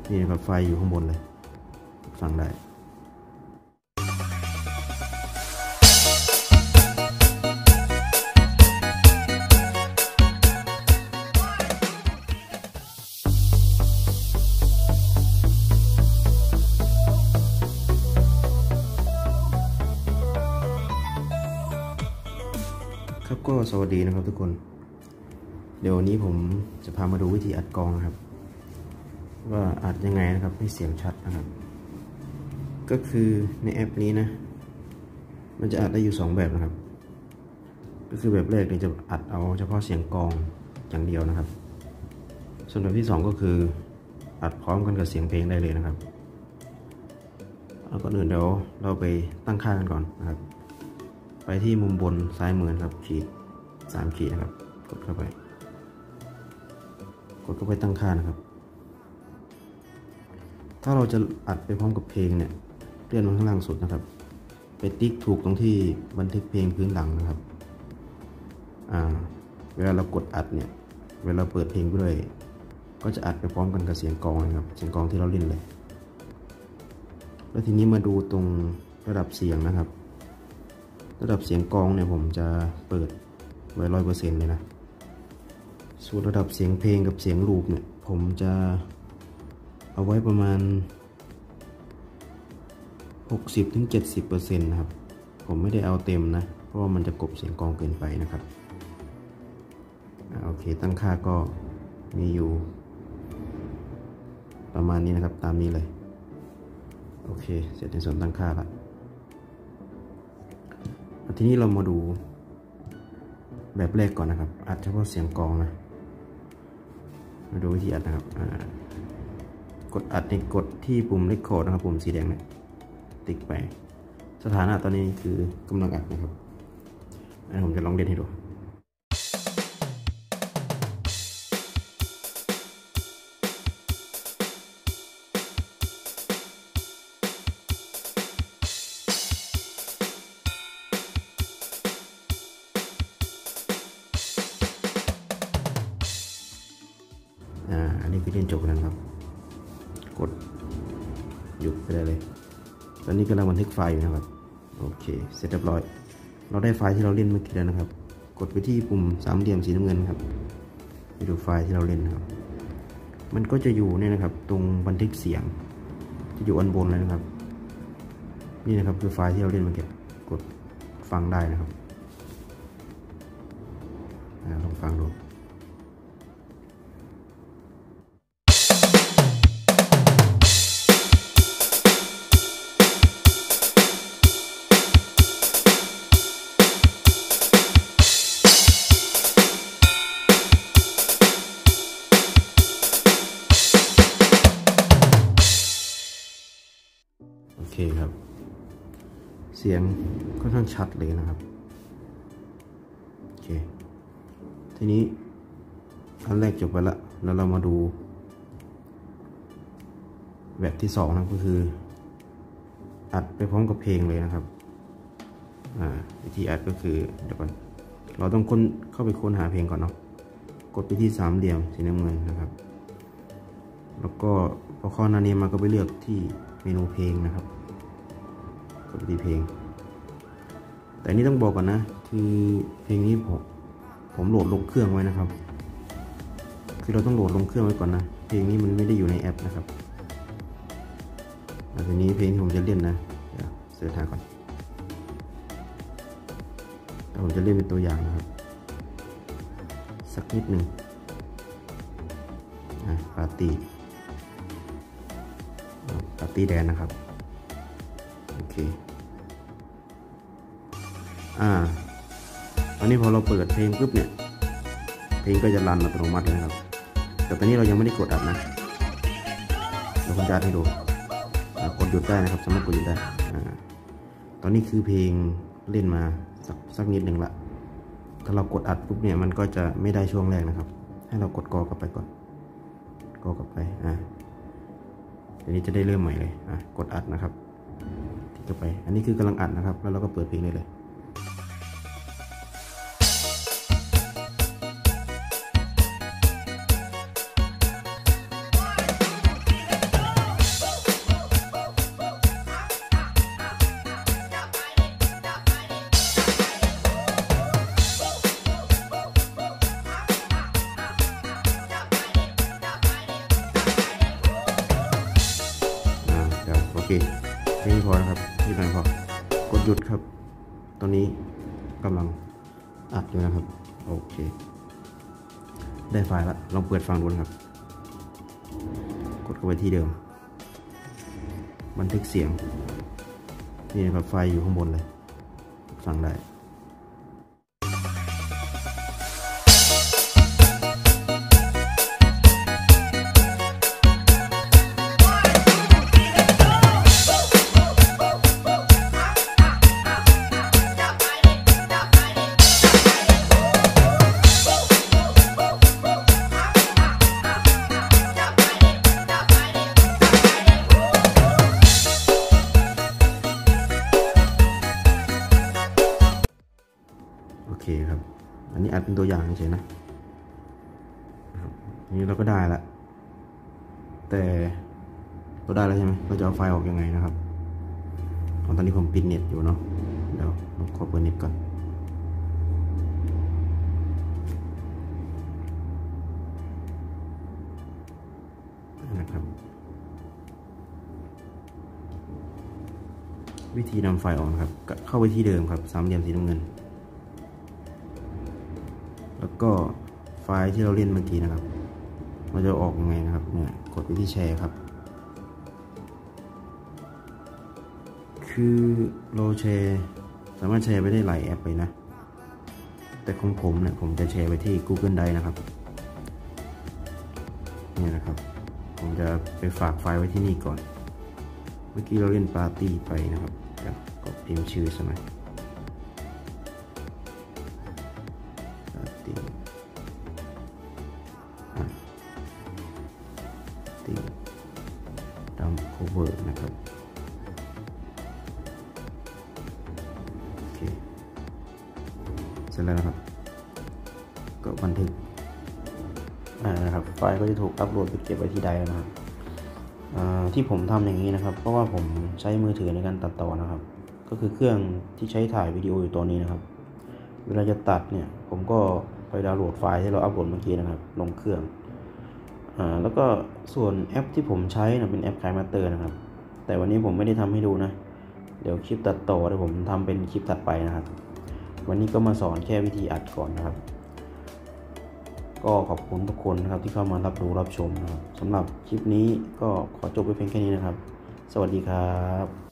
นี่นะครับไฟอยู่ข้างบนเลยฟังได้ครับก็สวัสดีนะครับทุกคนเดี๋ยววันนี้ผมจะพามาดูวิธีอัดกลองนะครับว่าอัดยังไงนะครับให้เสียงชัดนะครับก็คือในแอปนี้นะมันจะอัดได้อยู่2แบบนะครับก็คือแบบแรกเนี่ยจะอัดเอาเฉพาะเสียงกลองอย่างเดียวนะครับส่วนแบบที่2ก็คืออัดพร้อมกันกับเสียงเพลงได้เลยนะครับเอาก่อนอื่นเดี๋ยวเราไปตั้งค่ากันก่อนนะครับไปที่มุมบนซ้ายมือครับขีด3 ขีดนะครับกดเข้าไปตั้งค่านะครับถ้าเราจะอัดไปพร้อมกับเพลงเนี่ยเลื่อนมาข้างล่างสุดนะครับไปติ๊กถูกตรงที่บันทึกเพลงพื้นหลังนะครับเวลาเรากดอัดเนี่ยเวลาเปิดเพลงไปด้วยก็จะอัดไปพร้อมกันกับเสียงกลองนะครับเสียงกลองที่เราเล่นเลยแล้วทีนี้มาดูตรงระดับเสียงนะครับระดับเสียงกลองเนี่ยผมจะเปิดไว้ 100% เลยนะส่วนระดับเสียงเพลงกับเสียงลูปเนี่ยผมจะเอาไว้ประมาณ 60-70% นะครับผมไม่ได้เอาเต็มนะเพราะว่ามันจะกลบเสียงกลองเกินไปนะครับโอเคตั้งค่าก็มีอยู่ประมาณนี้นะครับตามนี้เลยโอเคเสร็จในส่วนตั้งค่าละทีนี้เรามาดูแบบแรกก่อนนะครับอัดเฉพาะเสียงกลองนะมาดูวิธีอัดนะครับกดอัดในกดที่ปุ่ม Record นะครับปุ่มสีแดงเนี่ยติ๊กไปสถานะตอนนี้คือกำลังอัดนะครับผมจะลองเล่นให้ดูอันนี้คือเล่นจบแล้วครับกดหยุดไปได้เลยตอนนี้กำลังบันทึกไฟล์อยู่นะครับโอเคเสร็จเรียบร้อยเราได้ไฟล์ที่เราเล่นเมื่อกี้แล้วนะครับกดไปที่ปุ่มสามเหลี่ยมสีน้ำเงินครับไปดูไฟล์ที่เราเล่นนะครับมันก็จะอยู่เนี่ยนะครับตรงบันทึกเสียงจะอยู่อันบนเลยนะครับนี่นะครับคือไฟล์ที่เราเล่นเมื่อกี้กดฟังได้นะครับลองฟังดูโอเคครับเสียงค่อนข้างชัดเลยนะครับโอเคทีนี้อันแรกจบไปแล้วแล้วเรามาดูแบบที่2นะก็คืออัดไปพร้อมกับเพลงเลยนะครับวิธีอัดก็คือเดี๋ยวก่อนเราต้องเข้าไปค้นหาเพลงก่อนเนาะกดไปที่สามเหลี่ยมสีน้ำเงินนะครับแล้วก็พอเข้าหน้านี้มาก็ไปเลือกที่เมนูเพลงนะครับกดไปที่เพลงแต่นี่ต้องบอกก่อนนะคือเพลงนี้ผมโหลดลงเครื่องไว้นะครับคือเราต้องโหลดลงเครื่องไว้ก่อนนะเพลงนี้มันไม่ได้อยู่ในแอปนะครับทีนี้เพลงที่ผมจะเล่นนะเดี๋ยวเสิร์ชหาก่อนแต่ผมจะเล่นเป็นตัวอย่างนะครับสักนิดหนึ่งปาร์ตี้แดนนะครับโอเคตอนนี้พอเราเปิดเพลงปุ๊บเนี่ยเพลงก็จะรันอัตโนมัติเลยครับแต่ตอนนี้เรายังไม่ได้กดอัดนะเดี๋ยวผมจะอัดให้ดูกดหยุดได้นะครับสามารถกดหยุดได้ตอนนี้คือเพลงเล่นมาสักนิดหนึ่งละถ้าเรากดอัดปุ๊บเนี่ยมันก็จะไม่ได้ช่วงแรกนะครับให้เรากดกอกลับไปก่อนกอกลับไปทีนี้จะได้เริ่มใหม่เลยกดอัดนะครับคลิกเข้าไปอันนี้คือกำลังอัดนะครับแล้วเราก็เปิดเพลงได้เลย โเคนี่พอนะครับที่ไหนพอกดหยุดครับตอนนี้กำลังอัดอยู่นะครับโอเคได้ไฟล์ละลองเปิดฟังดูนะครับกดเข้าไปที่เดิมบันทึกเสียงนี่นะครับไฟล์อยู่ข้างบนเลยฟังได้โอเคครับอันนี้อัดเป็นตัวอย่างเฉยๆนะนี่เราก็ได้ละแต่เราได้แล้วใช่ไหมเราจะเอาไฟล์ออกยังไงนะครับตอนนี้ผมปิดเน็ตอยู่เนาะเดี๋ยวผมขอเปิดเน็ตก่อนนะครับวิธีนำไฟล์ออกครับเข้าไปที่เดิมครับสามเหลี่ยมสีน้ำเงินแล้วก็ไฟล์ที่เราเล่นเมื่อกี้นะครับเราจะออกยังไงนะครับเนี่ยกดไปที่แชร์ครับคือเราแชร์สามารถแชร์ไปได้หลายแอปเลยนะแต่ของผมเนี่ยผมจะแชร์ไปที่ Google Drive นะครับนี่นะครับผมจะไปฝากไฟล์ไว้ที่นี่ก่อนเมื่อกี้เราเล่นปาร์ตี้ไปนะครับจะกดพิมพ์ชื่อใช่ไหมปาร์ตี้ดำโคเวอร์นะครับโอเคเสร็จแล้วนะครับก็บันทึกนะครับไฟล์ก็จะถูกอัปโหลดไปเก็บไว้ที่ใดแล้วนะครับที่ผมทำอย่างนี้นะครับเพราะว่าผมใช้มือถือในการตัดต่อนะครับก็คือเครื่องที่ใช้ถ่ายวิดีโออยู่ตัวนี้นะครับเวลาจะตัดเนี่ยผมก็ไปดาวน์โหลดไฟล์ที่เราอัปโหลดเมื่อกี้นะครับลงเครื่องแล้วก็ส่วนแอปที่ผมใช้เป็นแอปKineMasterนะครับแต่วันนี้ผมไม่ได้ทำให้ดูนะเดี๋ยวคลิปตัดต่อเดี๋ยวผมทำเป็นคลิปถัดไปนะครับวันนี้ก็มาสอนแค่วิธีอัดก่อนนะครับก็ขอบคุณทุกคนนะครับที่เข้ามารับดูรับชมนะครับสำหรับคลิปนี้ก็ขอจบไว้เพียงแค่นี้นะครับสวัสดีครับ